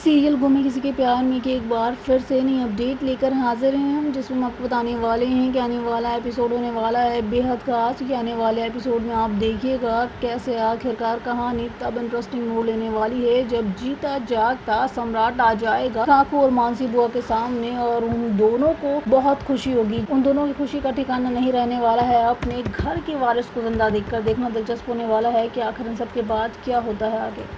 Serial गुम है किसी के प्यार में कि एक बार फिर से नई अपडेट लेकर हाजिर हैं हम, जिसमें हम आपको बताने वाले हैं कि आने वाला एपिसोड होने वाला है बेहद खास। कि आने वाले एपिसोड में आप देखिएगा कैसे आखिरकार कहानी तब इंटरेस्टिंग मोड़ लेने वाली है जब जीता जागता सम्राट आ जाएगा काकू और मानसी बुआ के सामने, और उन दोनों को बहुत खुशी होगी। उन दोनों की खुशी का ठिकाना नहीं रहने वाला है। अपने घर के वारिस को जिंदा देखकर देखना दिलचस्प होने वाला है कि आखिर इन सब के बाद क्या होता है आगे।